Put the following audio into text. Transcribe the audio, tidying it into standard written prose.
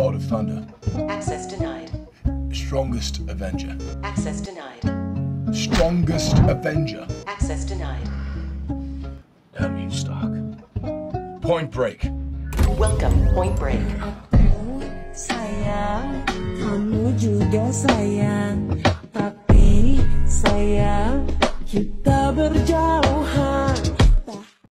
God of Thunder. Access denied. Strongest Avenger. Access denied. Strongest Avenger. Access denied. Damn you, Stark. Point Break. Welcome, Point Break. Sayang, kamu juga sayang, tapi sayang kita berjauhan.